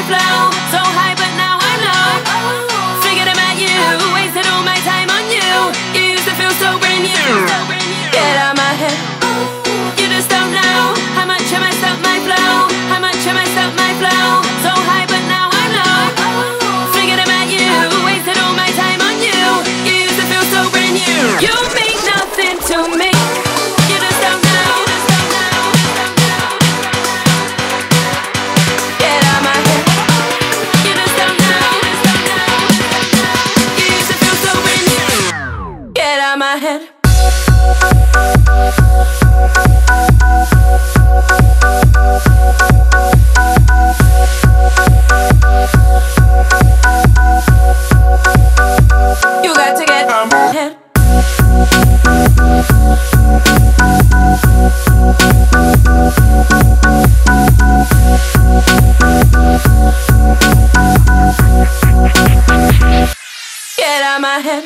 flow. So high but now I'm low. Figured I met you, wasted all my time on you. You used to feel so brand new. Get out my head. You just don't know how much I messed up my flow. How much I messed up my flow. So high but now I'm low. Figured I met you, wasted all my time on you. You used to feel so brand new. You mean nothing to me. You just don't know. Get out my head. You just don't know. You used to feel so brand new. Get out my head. You got to get out my head. Get out my head.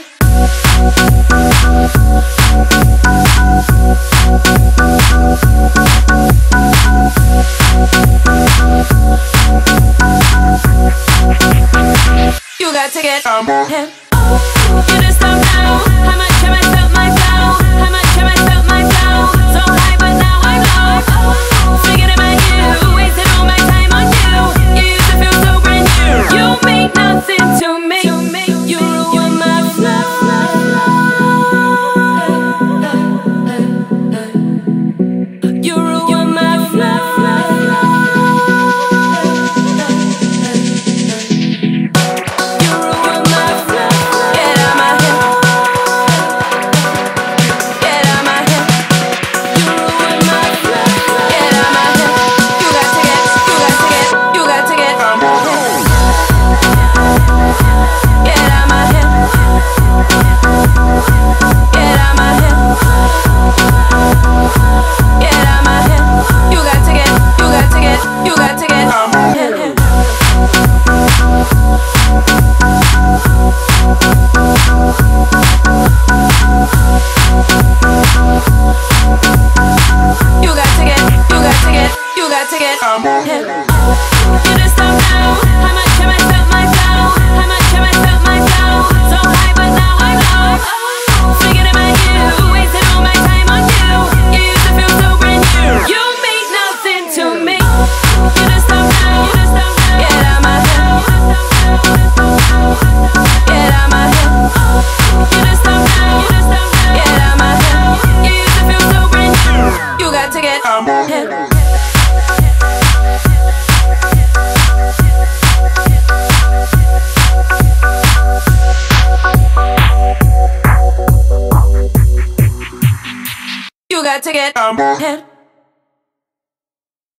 You got to get out my head. You just don't know how much I messed up my flow. How much I messed up my flow. So high but now I'm low. Figured I met you, wasted all my time on you. You used to feel so brand new. You mean nothing to me. You ruin my flow. You ruin my flow. To get head. You just don't know how much I messed up my flow. How much I messed up my flow. So high but now I'm low. Figured I met you, wasted all my time on you. You used to feel so brand new. You mean nothing to me. You just don't know. Get out my head. Get out my head. You just don't know. Get out my head. You used to feel so brand new. You got to get head. You got to get head.